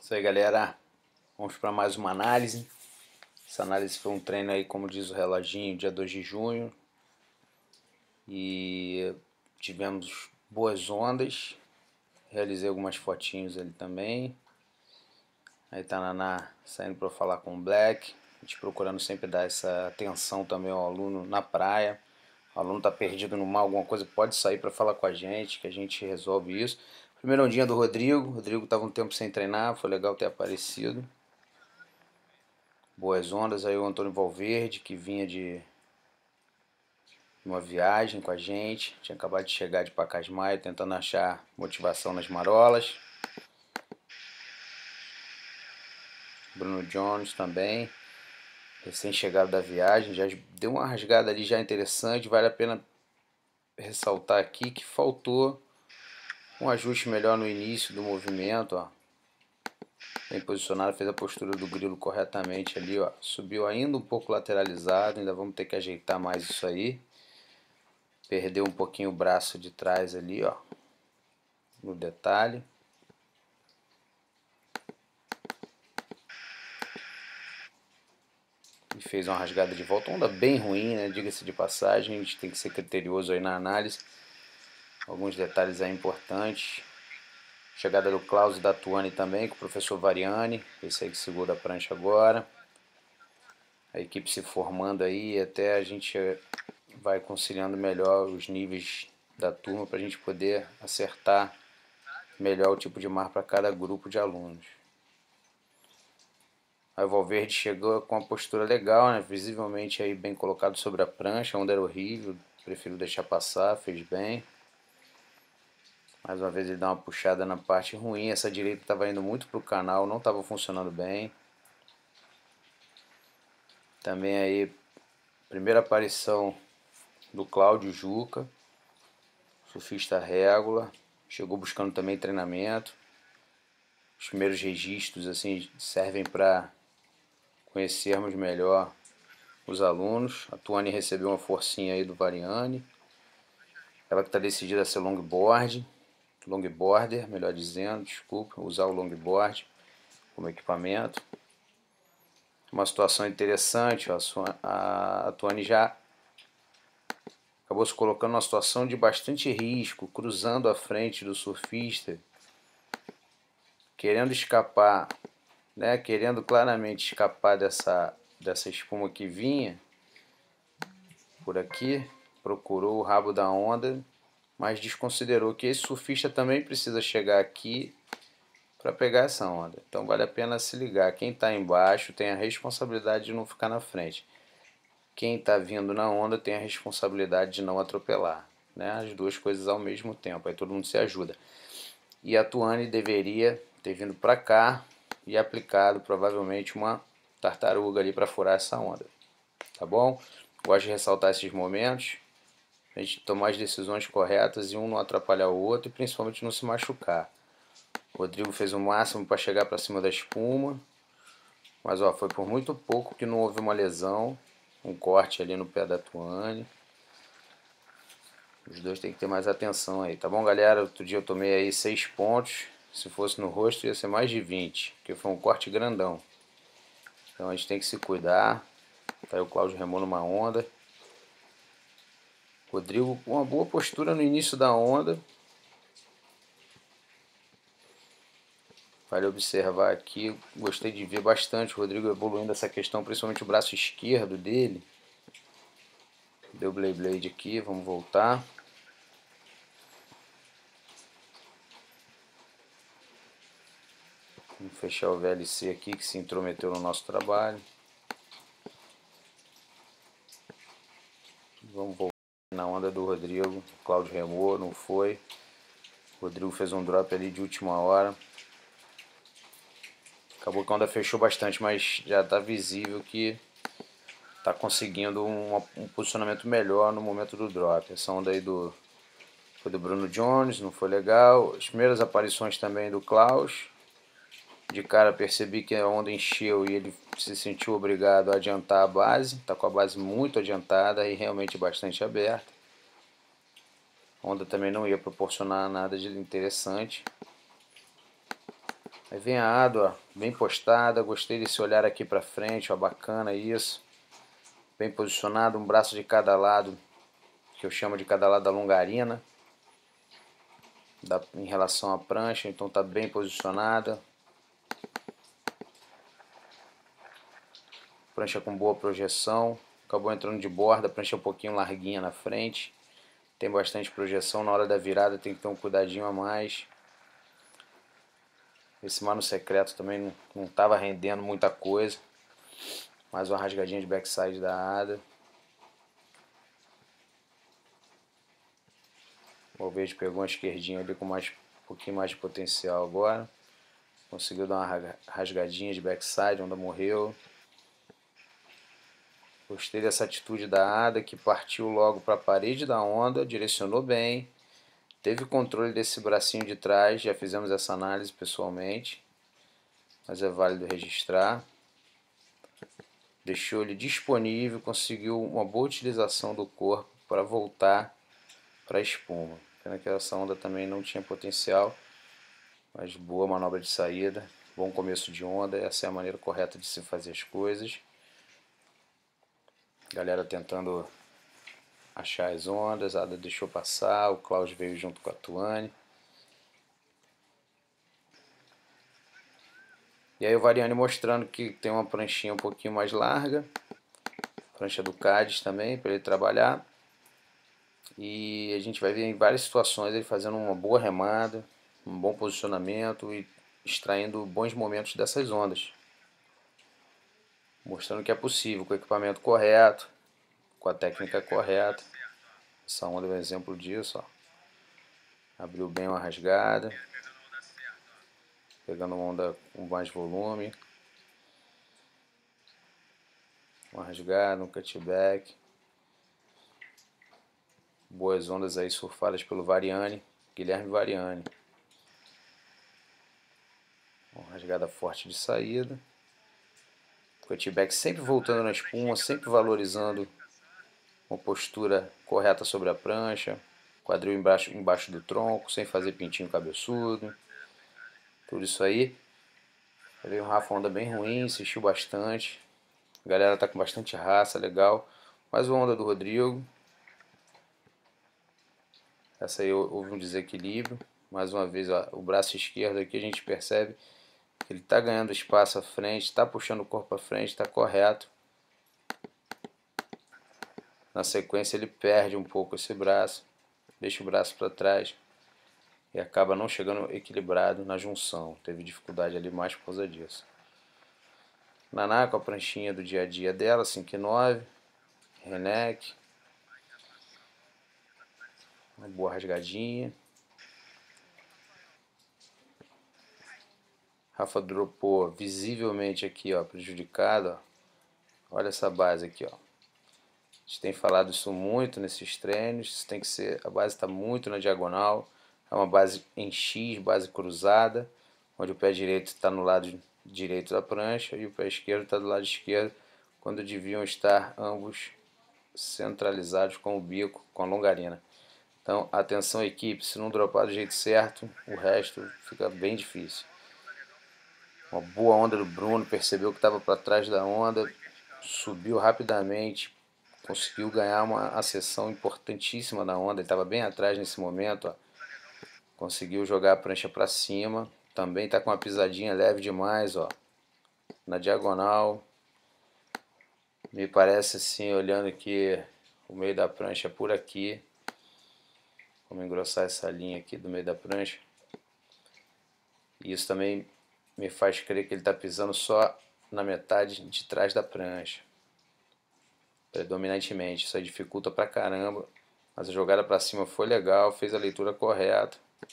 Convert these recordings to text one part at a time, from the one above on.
Isso aí, galera, vamos para mais uma análise. Essa análise foi um treino aí, como diz o reloginho, dia 2 de junho. E tivemos boas ondas. Realizei algumas fotinhos ali também. Aí tá Naná saindo para falar com o Black. A gente procurando sempre dar essa atenção também ao aluno na praia. O aluno tá perdido no mar, alguma coisa, pode sair para falar com a gente, que a gente resolve isso. Primeiro ondinha do Rodrigo. O Rodrigo estava um tempo sem treinar, foi legal ter aparecido. Boas ondas aí o Antônio Valverde, que vinha de uma viagem com a gente. Tinha acabado de chegar de Pacasmayo, tentando achar motivação nas marolas. Bruno Jones também, recém-chegado da viagem, já deu uma rasgada ali já interessante. Vale a pena ressaltar aqui que faltou um ajuste melhor no início do movimento, ó. Bem posicionado, fez a postura do grilo corretamente ali, ó. Subiu ainda um pouco lateralizado, ainda vamos ter que ajeitar mais isso aí. Perdeu um pouquinho o braço de trás ali, ó, no detalhe. E fez uma rasgada de volta, onda bem ruim, né? Diga-se de passagem, a gente tem que ser criterioso aí na análise. Alguns detalhes aí importantes. Chegada do Klaus e da Tuane também, com o professor Variani, esse aí que segura a prancha agora. A equipe se formando aí, até a gente vai conciliando melhor os níveis da turma para a gente poder acertar melhor o tipo de mar para cada grupo de alunos. Aí o Valverde chegou com uma postura legal, né? Visivelmente aí bem colocado sobre a prancha, a onda era horrível, prefiro deixar passar, fez bem. Mais uma vez ele dá uma puxada na parte ruim, essa direita estava indo muito para o canal, não estava funcionando bem. Também aí, primeira aparição do Cláudio Juca, surfista régula, chegou buscando também treinamento. Os primeiros registros assim servem para conhecermos melhor os alunos. A Tuane recebeu uma forcinha aí do Variani. Ela que está decidida a ser longboarder, melhor dizendo, desculpa, usar o longboard como equipamento. Uma situação interessante, ó, a Tuane já acabou se colocando numa situação de bastante risco, cruzando a frente do surfista, querendo escapar, né, querendo claramente escapar dessa espuma que vinha por aqui, procurou o rabo da onda, mas desconsiderou que esse surfista também precisa chegar aqui para pegar essa onda. Então vale a pena se ligar. Quem está embaixo tem a responsabilidade de não ficar na frente. Quem está vindo na onda tem a responsabilidade de não atropelar, né? As duas coisas ao mesmo tempo, aí todo mundo se ajuda. E a Tuane deveria ter vindo para cá e aplicado provavelmente uma tartaruga ali para furar essa onda, tá bom? Gosto de ressaltar esses momentos, a gente tomar as decisões corretas e um não atrapalhar o outro e principalmente não se machucar. O Rodrigo fez o máximo para chegar para cima da espuma, mas ó, foi por muito pouco que não houve uma lesão, um corte ali no pé da Tuane. Os dois tem que ter mais atenção aí, tá bom, galera? Outro dia eu tomei aí 6 pontos, se fosse no rosto ia ser mais de 20, porque foi um corte grandão. Então a gente tem que se cuidar. Tá aí o Cláudio remou numa onda. Rodrigo com uma boa postura no início da onda. Vale observar aqui, gostei de ver bastante o Rodrigo evoluindo essa questão, principalmente o braço esquerdo dele. Deu blade aqui, vamos voltar. Vamos fechar o VLC aqui que se intrometeu no nosso trabalho. Vamos voltar na onda do Rodrigo. O Cláudio remou, não foi. O Rodrigo fez um drop ali de última hora. Acabou que a onda fechou bastante, mas já está visível que está conseguindo um posicionamento melhor no momento do drop. Essa onda aí foi do Bruno Jones, não foi legal. As primeiras aparições também do Klaus. De cara percebi que a onda encheu e ele se sentiu obrigado a adiantar a base. Está com a base muito adiantada e realmente bastante aberta. A onda também não ia proporcionar nada de interessante. Aí vem a ado, ó, bem postada. Gostei desse olhar aqui pra frente, ó, bacana isso. Bem posicionado, um braço de cada lado, que eu chamo de cada lado da longarina, em relação à prancha, então tá bem posicionada. Prancha com boa projeção, acabou entrando de borda, prancha um pouquinho larguinha na frente. Tem bastante projeção, na hora da virada tem que ter um cuidadinho a mais. Esse mano secreto também não estava rendendo muita coisa. Mais uma rasgadinha de backside da Ada. O Valverde pegou uma esquerdinha ali com um pouquinho mais de potencial agora. Conseguiu dar uma rasgadinha de backside, onde morreu. Gostei dessa atitude da Ada, que partiu logo para a parede da onda, direcionou bem. Teve controle desse bracinho de trás, já fizemos essa análise pessoalmente, mas é válido registrar. Deixou ele disponível, conseguiu uma boa utilização do corpo para voltar para a espuma. Pena que essa onda também não tinha potencial, mas boa manobra de saída, bom começo de onda, essa é a maneira correta de se fazer as coisas. Galera tentando achar as ondas, a Ada deixou passar, o Klaus veio junto com a Tuane. E aí o Variani mostrando que tem uma pranchinha um pouquinho mais larga, prancha do Cádiz também, para ele trabalhar. E a gente vai ver em várias situações ele fazendo uma boa remada, um bom posicionamento e extraindo bons momentos dessas ondas. Mostrando que é possível, com o equipamento correto, com a técnica correta. Essa onda é um exemplo disso, ó. Abriu bem uma rasgada, pegando uma onda com mais volume. Uma rasgada, um cutback. Boas ondas aí surfadas pelo Variani, Guilherme Variani. Uma rasgada forte de saída. Cutback sempre voltando na espuma, sempre valorizando uma postura correta sobre a prancha. Quadril embaixo do tronco, sem fazer pintinho cabeçudo. Tudo isso aí. Veio um Rafa onda bem ruim, insistiu bastante. A galera tá com bastante raça, legal. Mais uma onda do Rodrigo. Essa aí houve um desequilíbrio. Mais uma vez, ó, o braço esquerdo aqui a gente percebe que ele está ganhando espaço à frente, está puxando o corpo à frente, está correto. Na sequência ele perde um pouco esse braço, deixa o braço para trás e acaba não chegando equilibrado na junção. Teve dificuldade ali mais por causa disso. Naná com a pranchinha do dia a dia dela, 5,9. Renek. Uma boa rasgadinha. Rafa dropou visivelmente aqui, ó, prejudicado, ó. Olha essa base aqui, ó. A gente tem falado isso muito nesses treinos. Tem que ser, a base está muito na diagonal. É uma base em X, base cruzada, onde o pé direito está no lado direito da prancha e o pé esquerdo está do lado esquerdo, quando deviam estar ambos centralizados com o bico, com a longarina. Então, atenção equipe, se não dropar do jeito certo, o resto fica bem difícil. Uma boa onda do Bruno, percebeu que estava para trás da onda, subiu rapidamente, conseguiu ganhar uma acessão importantíssima da onda, ele estava bem atrás nesse momento, ó. Conseguiu jogar a prancha para cima, também está com uma pisadinha leve demais, ó, na diagonal. Me parece assim, olhando aqui o meio da prancha por aqui. Vamos engrossar essa linha aqui do meio da prancha. E isso também me faz crer que ele está pisando só na metade de trás da prancha, predominantemente. Isso aí dificulta pra caramba, mas a jogada para cima foi legal, fez a leitura correta,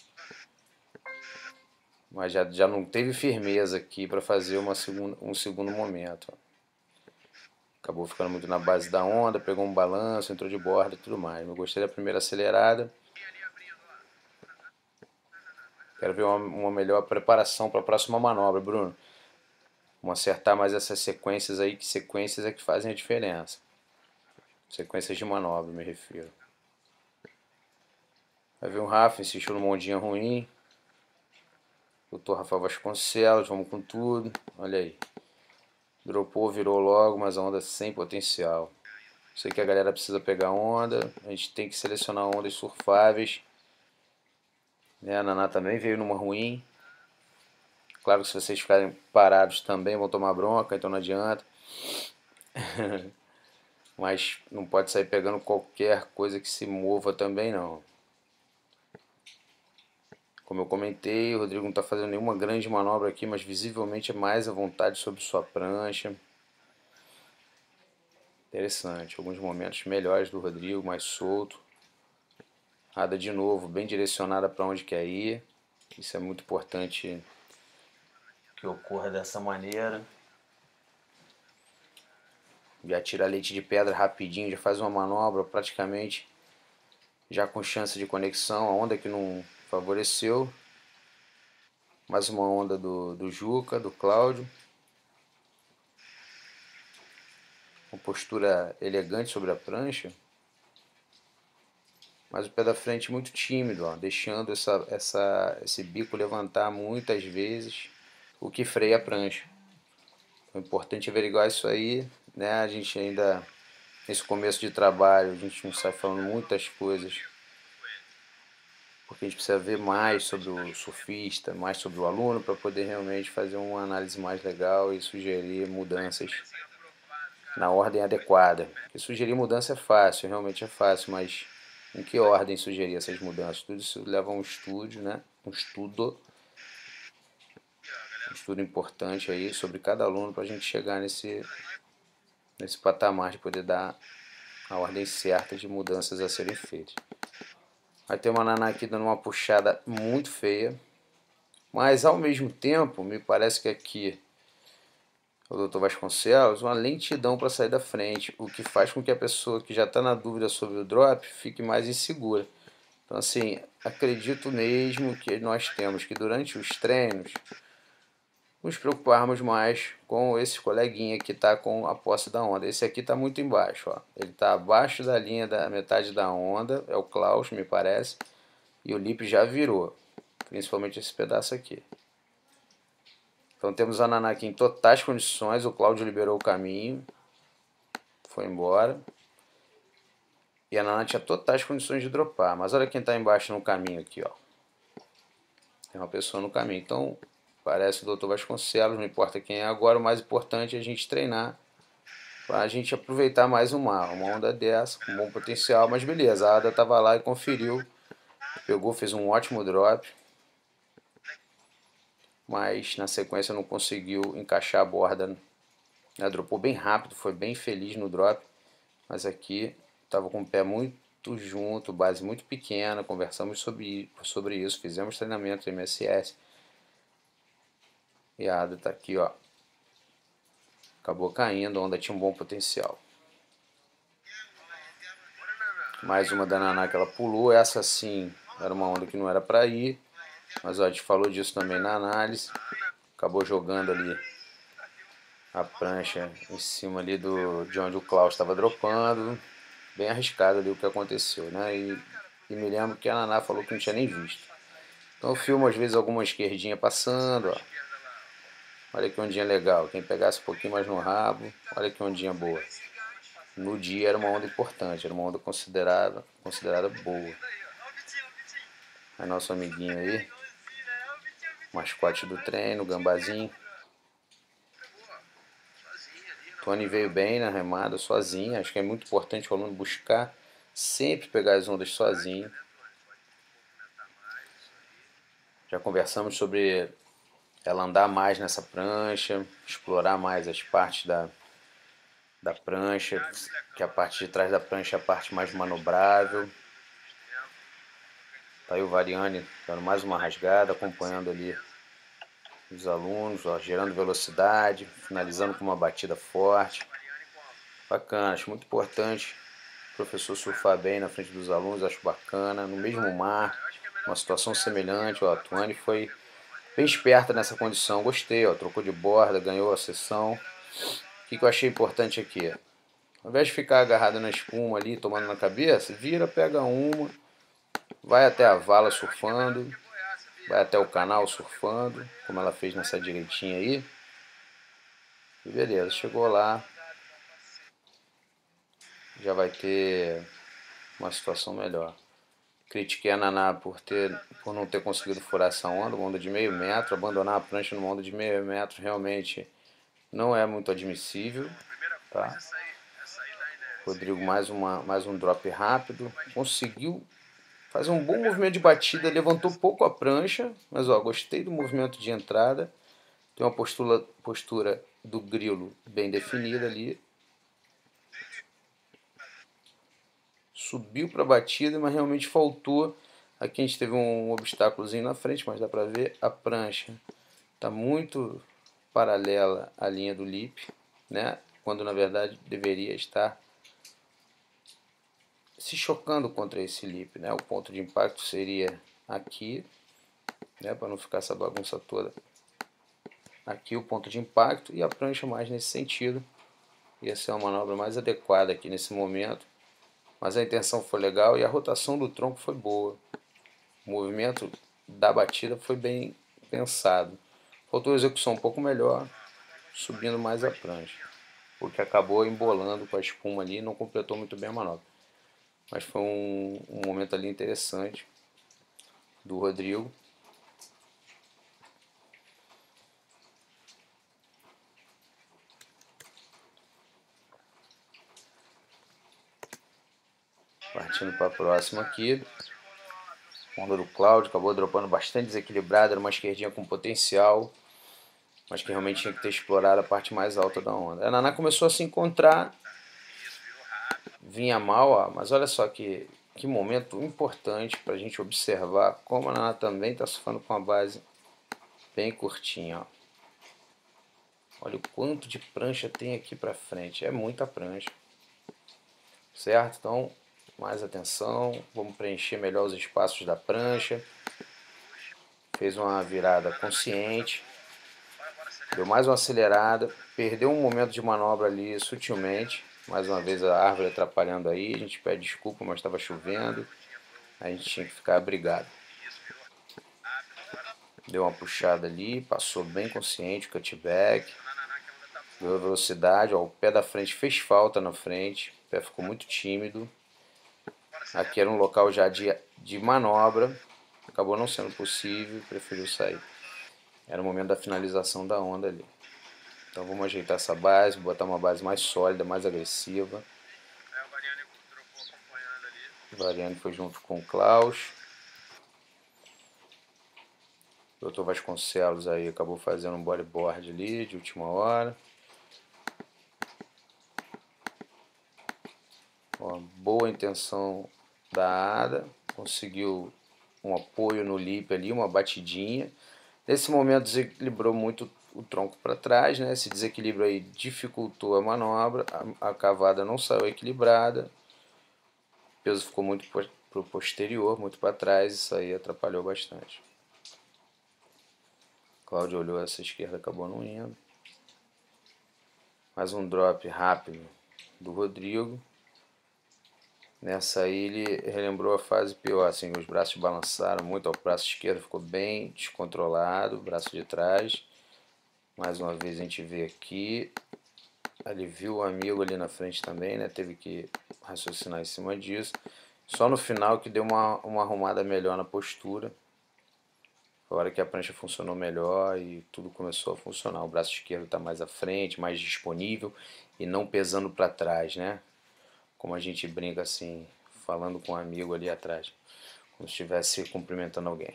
mas já não teve firmeza aqui para fazer um segundo momento. Acabou ficando muito na base da onda, pegou um balanço, entrou de borda e tudo mais. Eu gostei da primeira acelerada. Quero ver uma melhor preparação para a próxima manobra, Bruno. Vamos acertar mais essas sequências aí, que sequências é que fazem a diferença. Sequências de manobra, me refiro. Vai ver um Rafa, insistiu no mondinho ruim. Dr. Rafael Vasconcelos, vamos com tudo. Olha aí. Dropou, virou logo, mas a onda sem potencial. Sei que a galera precisa pegar onda. A gente tem que selecionar ondas surfáveis. A Naná também veio numa ruim. Claro que se vocês ficarem parados também vão tomar bronca, então não adianta. Mas não pode sair pegando qualquer coisa que se mova também não. Como eu comentei, o Rodrigo não está fazendo nenhuma grande manobra aqui, mas visivelmente é mais à vontade sobre sua prancha. Interessante, alguns momentos melhores do Rodrigo, mais solto. Rada de novo, bem direcionada para onde quer ir. Isso é muito importante que ocorra dessa maneira. Já tira leite de pedra rapidinho, já faz uma manobra praticamente já com chance de conexão. A onda que não favoreceu. Mais uma onda do Juca, do Cláudio. Uma postura elegante sobre a prancha. Mas o pé da frente muito tímido, ó, deixando esse bico levantar muitas vezes, o que freia a prancha. É importante averiguar isso aí, né? A gente ainda, nesse começo de trabalho, a gente não sai falando muitas coisas, porque a gente precisa ver mais sobre o surfista, mais sobre o aluno, para poder realmente fazer uma análise mais legal e sugerir mudanças na ordem adequada. Porque sugerir mudança é fácil, realmente é fácil, mas em que ordem sugerir essas mudanças? Tudo isso leva a um estudo, né? Um estudo importante aí sobre cada aluno para a gente chegar nesse patamar de poder dar a ordem certa de mudanças a serem feitas. Vai ter uma Naná aqui dando uma puxada muito feia, mas ao mesmo tempo me parece que aqui o Dr. Vasconcelos uma lentidão para sair da frente, o que faz com que a pessoa que já está na dúvida sobre o drop fique mais insegura. Então assim, acredito mesmo que nós temos que durante os treinos nos preocuparmos mais com esse coleguinha que está com a posse da onda. Esse aqui está muito embaixo, ó. Ele está abaixo da linha da metade da onda, é o Klaus, me parece, e o lip já virou, principalmente esse pedaço aqui. Então temos a Naná aqui em totais condições, o Cláudio liberou o caminho, foi embora. E a Naná tinha totais condições de dropar, mas olha quem está embaixo no caminho aqui, ó. Tem uma pessoa no caminho, então parece o Dr. Vasconcelos, não importa quem é agora, o mais importante é a gente treinar para a gente aproveitar mais uma onda dessa, com bom potencial, mas beleza, a Ada estava lá e conferiu, pegou, fez um ótimo drop, mas na sequência não conseguiu encaixar a borda, né? Dropou bem rápido, foi bem feliz no drop, mas aqui estava com o pé muito junto, base muito pequena, conversamos sobre isso, fizemos treinamento MSS, e a Ada está aqui, ó. Acabou caindo, a onda tinha um bom potencial. Mais uma da Naná que ela pulou, essa sim era uma onda que não era para ir, mas ó, a gente falou disso também na análise. Acabou jogando ali a prancha em cima ali de onde o Klaus estava dropando. Bem arriscado ali o que aconteceu, né? E me lembro que a Naná falou que não tinha nem visto. Então eu filmo às vezes alguma esquerdinha passando, ó. Olha que ondinha legal, quem pegasse um pouquinho mais no rabo, olha que ondinha boa. No dia era uma onda importante, era uma onda considerada boa. Aí nosso amiguinho aí, mascote do treino, gambazinho. Tony veio bem na remada, sozinho. Acho que é muito importante o aluno buscar sempre pegar as ondas sozinho. Já conversamos sobre ela andar mais nessa prancha, explorar mais as partes da prancha, que a parte de trás da prancha é a parte mais manobrável. Tá aí o Variani dando mais uma rasgada, acompanhando ali os alunos, ó, gerando velocidade, finalizando com uma batida forte. Bacana, acho muito importante o professor surfar bem na frente dos alunos, acho bacana. No mesmo mar, uma situação semelhante, ó, a Tuane foi bem esperta nessa condição, gostei, ó, trocou de borda, ganhou a sessão. O que eu achei importante aqui? Ao invés de ficar agarrado na espuma ali, tomando na cabeça, vira, pega uma, vai até a vala surfando vai até o canal surfando, como ela fez nessa direitinha aí. E beleza, chegou lá, já vai ter uma situação melhor. Critiquei a Naná por não ter conseguido furar essa onda, uma onda de meio metro, abandonar a prancha numa onda de meio metro realmente não é muito admissível, tá? Rodrigo mais um drop rápido, conseguiu fazer um bom movimento de batida, levantou pouco a prancha, mas ó, gostei do movimento de entrada, tem uma postura do grilo bem definida ali, subiu para a batida, mas realmente faltou. Aqui a gente teve um obstáculozinho na frente, mas dá para ver a prancha está muito paralela à linha do lip, né? Quando na verdade deveria estar se chocando contra esse lip, né? O ponto de impacto seria aqui, né? Para não ficar essa bagunça toda. Aqui o ponto de impacto e a prancha mais nesse sentido. Ia ser uma manobra mais adequada aqui nesse momento. Mas a intenção foi legal e a rotação do tronco foi boa. O movimento da batida foi bem pensado. Faltou a execução um pouco melhor, subindo mais a prancha, porque acabou embolando com a espuma ali e não completou muito bem a manobra. Mas foi um momento ali interessante do Rodrigo. Partindo para a próxima aqui. Onda do Cláudio, acabou dropando bastante desequilibrada, era uma esquerdinha com potencial, mas que realmente tinha que ter explorado a parte mais alta da onda. A Naná começou a se encontrar, vinha mal, ó, mas olha só que momento importante para a gente observar como a Naná também está surfando com a base bem curtinha. Ó. Olha o quanto de prancha tem aqui para frente, é muita prancha. Certo? Então, mais atenção, vamos preencher melhor os espaços da prancha. Fez uma virada consciente, deu mais uma acelerada, perdeu um momento de manobra ali sutilmente. Mais uma vez a árvore atrapalhando aí, a gente pede desculpa, mas estava chovendo, a gente tinha que ficar abrigado. Deu uma puxada ali, passou bem consciente o cutback, deu velocidade, ó, o pé da frente fez falta na frente, o pé ficou muito tímido. Aqui era um local já de manobra, acabou não sendo possível, preferiu sair. Era o momento da finalização da onda ali. Então vamos ajeitar essa base, botar uma base mais sólida, mais agressiva. O Variane foi junto com o Klaus. O Dr. Vasconcelos aí acabou fazendo um bodyboard ali de última hora. Uma boa intenção da Ada, conseguiu um apoio no lip ali, uma batidinha. Nesse momento desequilibrou muito o tronco para trás, né? Esse desequilíbrio aí dificultou a manobra, a cavada não saiu equilibrada, o peso ficou muito para o posterior, muito para trás, isso aí atrapalhou bastante. Cláudio olhou essa esquerda, acabou não indo. Mais um drop rápido do Rodrigo. Nessa aí ele relembrou a fase pior, assim, os braços balançaram muito, o braço esquerdo ficou bem descontrolado, o braço de trás. Mais uma vez a gente vê aqui, ele viu o amigo ali na frente também, né? Teve que raciocinar em cima disso. Só no final que deu uma arrumada melhor na postura. Foi a hora que a prancha funcionou melhor e tudo começou a funcionar. O braço esquerdo está mais à frente, mais disponível e não pesando para trás, né? Como a gente brinca assim, falando com um amigo ali atrás, como se estivesse cumprimentando alguém.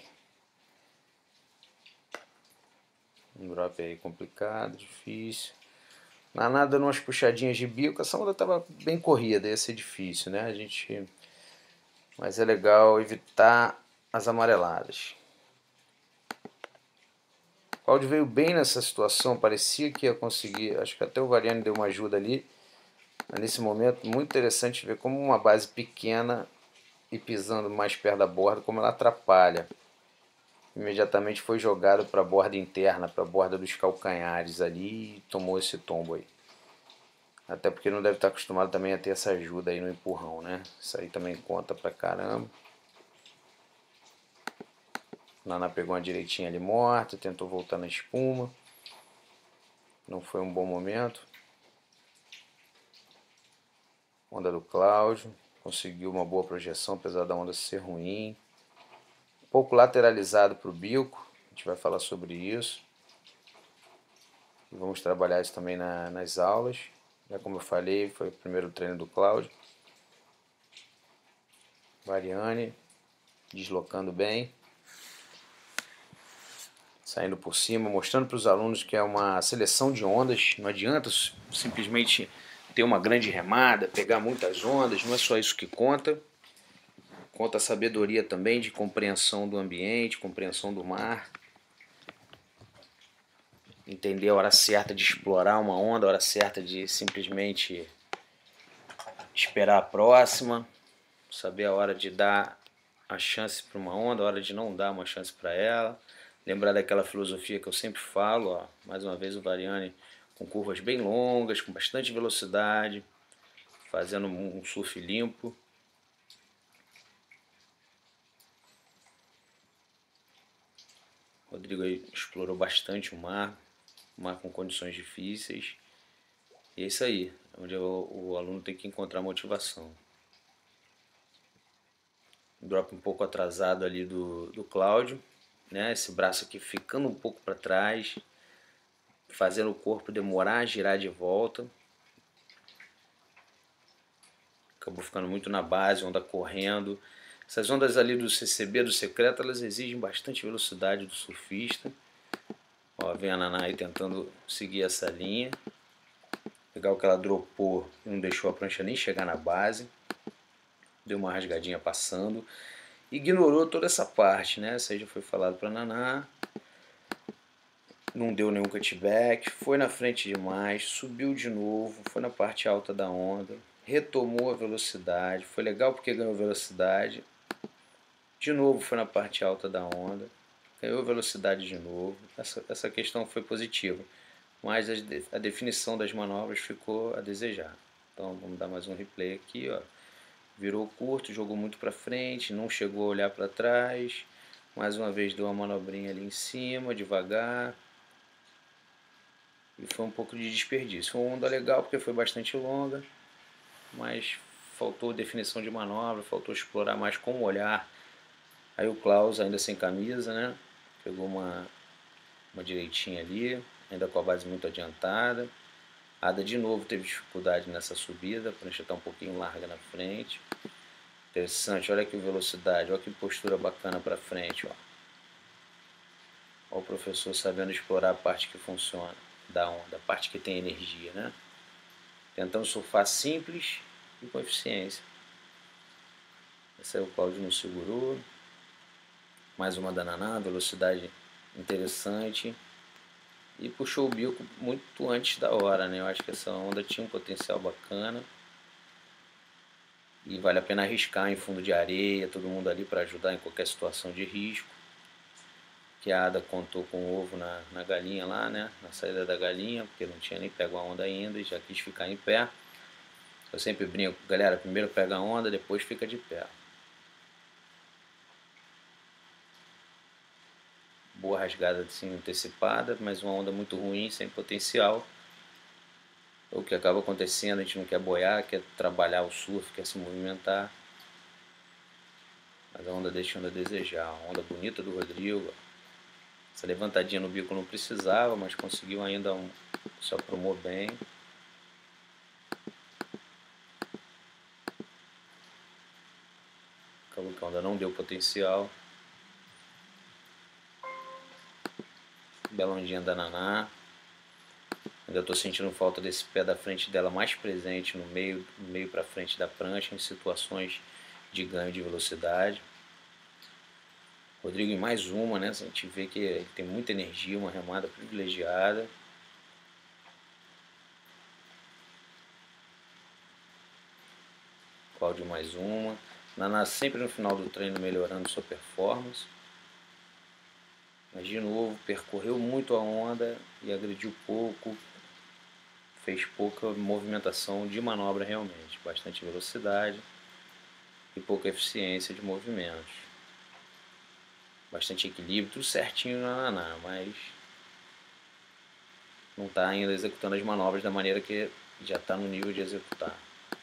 Um drop aí complicado, difícil. Na nada, umas puxadinhas de bico, essa onda estava bem corrida, ia ser difícil, né? Mas é legal evitar as amareladas. O Claudio veio bem nessa situação, parecia que ia conseguir, acho que até o Variani deu uma ajuda ali. Mas nesse momento, muito interessante ver como uma base pequena e pisando mais perto da borda, como ela atrapalha. Imediatamente foi jogado para a borda interna, para a borda dos calcanhares ali e tomou esse tombo aí. Até porque não deve estar acostumado também a ter essa ajuda aí no empurrão, né? Isso aí também conta pra caramba. Naná pegou uma direitinha ali morta, tentou voltar na espuma. Não foi um bom momento. Onda do Cláudio. Conseguiu uma boa projeção, apesar da onda ser ruim. Um pouco lateralizado para o bico. A gente vai falar sobre isso. E vamos trabalhar isso também nas aulas. Já como eu falei, foi o primeiro treino do Cláudio. Variane, deslocando bem. Saindo por cima, mostrando para os alunos que é uma seleção de ondas. Não adianta simplesmente ter uma grande remada, pegar muitas ondas, não é só isso que conta. Conta a sabedoria também de compreensão do ambiente, compreensão do mar. Entender a hora certa de explorar uma onda, a hora certa de simplesmente esperar a próxima. Saber a hora de dar a chance para uma onda, a hora de não dar uma chance para ela. Lembrar daquela filosofia que eu sempre falo, ó, mais uma vez o Variane com curvas bem longas, com bastante velocidade, fazendo um surf limpo. O Rodrigo aí explorou bastante o mar com condições difíceis. E é isso aí, onde o aluno tem que encontrar motivação. Um drop um pouco atrasado ali do Cláudio, né? Esse braço aqui ficando um pouco para trás, fazendo o corpo demorar a girar de volta. Acabou ficando muito na base, onda correndo. Essas ondas ali do CCB, do secreto, elas exigem bastante velocidade do surfista. Ó, vem a Naná aí tentando seguir essa linha. Legal que ela dropou e não deixou a prancha nem chegar na base. Deu uma rasgadinha passando. Ignorou toda essa parte, né? Isso aí já foi falado para Naná. Não deu nenhum cutback. Foi na frente demais. Subiu de novo. Foi na parte alta da onda. Retomou a velocidade. Foi legal porque ganhou velocidade. De novo foi na parte alta da onda. Ganhou velocidade de novo. Essa questão foi positiva. Mas a definição das manobras ficou a desejar. Então vamos dar mais um replay aqui, ó. Virou curto, jogou muito para frente, não chegou a olhar para trás. Mais uma vez deu uma manobrinha ali em cima, devagar. E foi um pouco de desperdício. Foi uma onda legal porque foi bastante longa, mas faltou definição de manobra, faltou explorar mais com o olhar. Aí o Klaus, ainda sem camisa, né? Pegou uma direitinha ali, ainda com a base muito adiantada. A Ada de novo teve dificuldade nessa subida, a prancha está um pouquinho larga na frente. Interessante, olha que velocidade, olha que postura bacana para frente, ó. Olha o professor sabendo explorar a parte que funciona da onda, a parte que tem energia, né? Tentando surfar simples e com eficiência. Esse aí o Cláudio não segurou. Mais uma da Naná, velocidade interessante. E puxou o bico muito antes da hora, né? Eu acho que essa onda tinha um potencial bacana. E vale a pena arriscar em fundo de areia, todo mundo ali para ajudar em qualquer situação de risco. Que a Ada contou com o ovo na galinha lá, né? Na saída da galinha, porque não tinha nem pego a onda ainda e já quis ficar em pé. Eu sempre brinco, galera, primeiro pega a onda, depois fica de pé. Boa rasgada assim antecipada, mas uma onda muito ruim, sem potencial. O que acaba acontecendo, a gente não quer boiar, quer trabalhar o surf, quer se movimentar. Mas a onda deixando a desejar. A onda bonita do Rodrigo. Essa levantadinha no bico não precisava, mas conseguiu ainda se aprumou bem. Acabou que a onda não deu potencial. Bela ondinha da Naná. Ainda estou sentindo falta desse pé da frente dela mais presente no meio para frente da prancha, em situações de ganho de velocidade. Rodrigo em mais uma, né? A gente vê que ele tem muita energia, uma remada privilegiada. Cláudio mais uma. Naná sempre no final do treino melhorando sua performance. Mas de novo, percorreu muito a onda e agrediu pouco. Fez pouca movimentação de manobra realmente. Bastante velocidade e pouca eficiência de movimentos. bastante equilíbrio, tudo certinho, mas não está ainda executando as manobras da maneira que já está no nível de executar.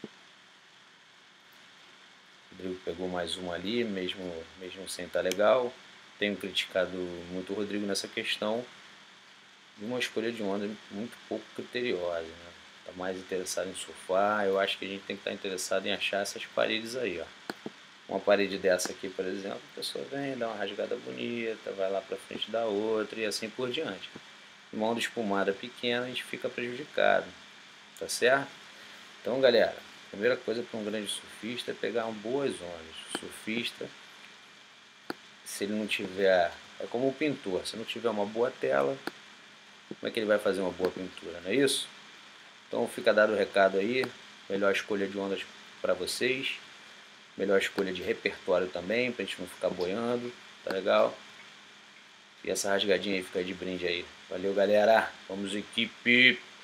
O Rodrigo pegou mais uma ali, mesmo sem estar legal. Tenho criticado muito o Rodrigo nessa questão de uma escolha de onda muito pouco criteriosa, né? Tá mais interessado em surfar. Eu acho que a gente tem que estar interessado em achar essas paredes aí, ó. Uma parede dessa aqui, por exemplo, a pessoa vem, dá uma rasgada bonita, vai lá para frente da outra e assim por diante. Uma onda espumada pequena, a gente fica prejudicado, tá certo? Então, galera, a primeira coisa para um grande surfista é pegar boas ondas. O surfista, se ele não tiver, é como o pintor, se não tiver uma boa tela, como é que ele vai fazer uma boa pintura, não é isso? Então fica dado o recado aí, melhor escolha de ondas para vocês, melhor escolha de repertório também, para a gente não ficar boiando, tá legal? E essa rasgadinha aí fica de brinde aí. Valeu, galera, vamos equipe!